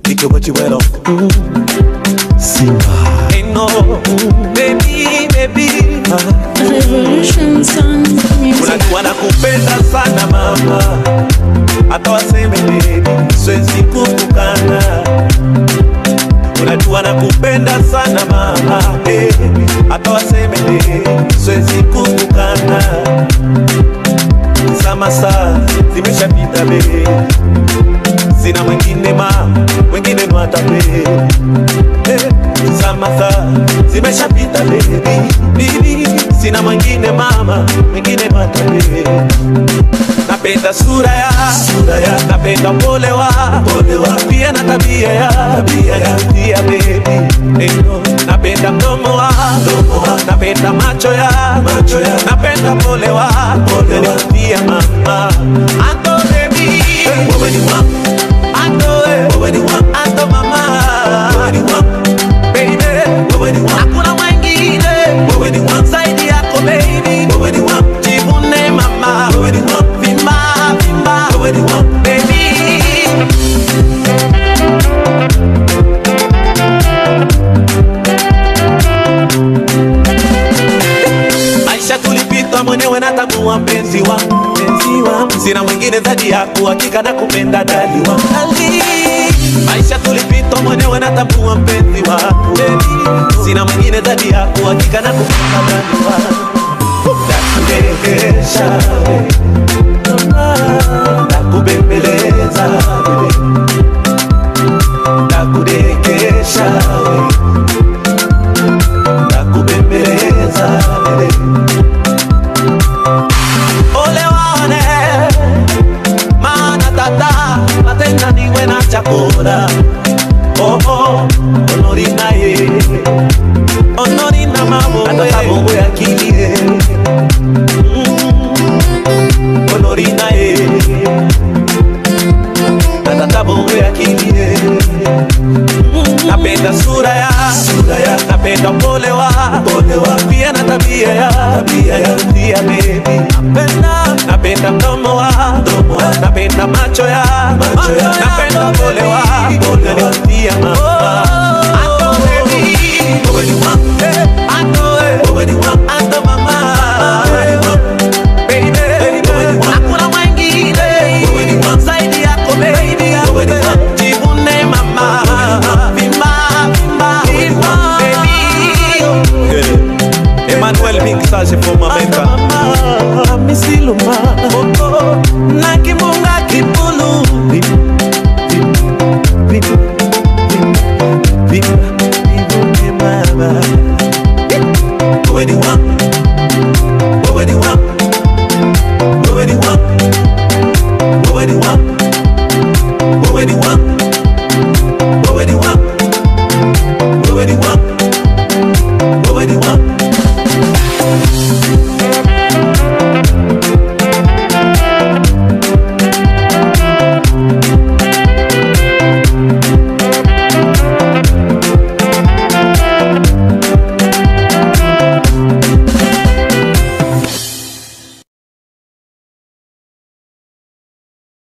Ike what you went on. Simba. Ain't no baby, baby. Revolution Sound Music. Unajua nakupenda sana mama, hata waseme baby, siwezi kukukana. Unajua nakupenda sana mama, hata waseme baby, siwezi kukukana. Sama saa zimeshapita baby, sina mwingine mwingine nwata baby. Sama saa zimeshapita baby, sina mwingine mwingine nwata baby. Napenda sura ya napenda pole wa pia na tabia ya baby. Napenda mdomo wa napenda macho ya napenda pole wa pia mama. Ando baby, wewe ni wangu. Ando wewe ni wangu. Ando mama, wewe ni wangu. Baby, wewe ni wangu. Hakuna mwingine, wewe ni wangu. Zaidi yako baby, wewe ni wangu. Jivune mama, wewe ni wangu. Vimba, wewe ni wangu baby. Maisha tulipita mwenyewe natambua mpenzi wangu. Sina mwingine zaidi yako, hakika nakupenda dali wangu. Maisha tulipita mwenyewe natambua mpenzi wangu. Sina mwingine zaidi yako, hakika nakupenda dali wangu. Nakudekesha nakubembeleza nakudekesha nakubembeleza ole wane mana tata matenda niwe na chakula onorina ye onorina mabo atabo ya kilie onorina ye atabo ya kilie. Napenda sura ya napenda pole wa pia na tabia ya baby. Napenda mdomo wa napenda macho ya napenda pole wa pia mama. Ando baby, wewe ni wangu. Ando wewe ni wangu. Ando mama, wewe ni wangu baby. Hakuna mwingine, wewe ni wangu. Zaidi yako baby, wewe ni wangu. Jivune mama, Emmanuel mixage for mameka misiluma na kimunga kipulu mama. Wewe ni wangu, wewe ni wangu, wewe ni wangu, wewe ni wangu, wewe ni wangu, wewe ni wangu, wewe ni wangu, wewe ni wangu.